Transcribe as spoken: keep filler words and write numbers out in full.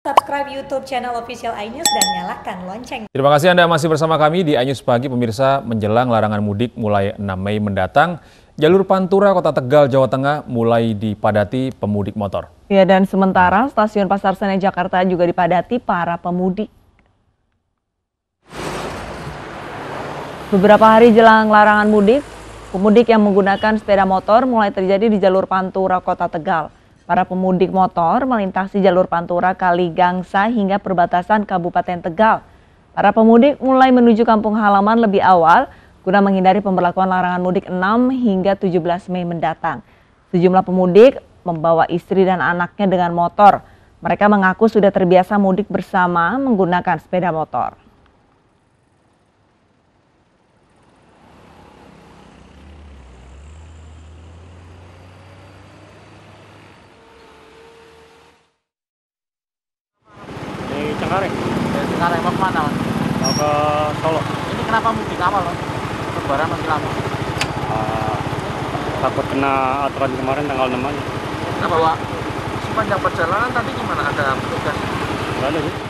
Subscribe YouTube channel Official iNews dan nyalakan lonceng. Terima kasih Anda masih bersama kami di iNews Pagi. Pemirsa, menjelang larangan mudik mulai enam Mei mendatang, jalur Pantura Kota Tegal, Jawa Tengah mulai dipadati pemudik motor. Ya, dan sementara stasiun Pasar Senen Jakarta juga dipadati para pemudik. Beberapa hari jelang larangan mudik, pemudik yang menggunakan sepeda motor mulai terjadi di jalur Pantura Kota Tegal. Para pemudik motor melintasi jalur Pantura Kaligangsa hingga perbatasan Kabupaten Tegal. Para pemudik mulai menuju kampung halaman lebih awal guna menghindari pemberlakuan larangan mudik enam hingga tujuh belas Mei mendatang. Sejumlah pemudik membawa istri dan anaknya dengan motor. Mereka mengaku sudah terbiasa mudik bersama menggunakan sepeda motor. Cengkareng. Dari Cengkareng mau kemana, Mas? Mau ke Solo. Ini kenapa mudik awal, Mas? Lebaran masih lama. Uh, takut kena aturan kemarin tanggal enam aja. Nah, bahwa sepanjang perjalanan tadi gimana? Ada petugas? Nggak ada sih.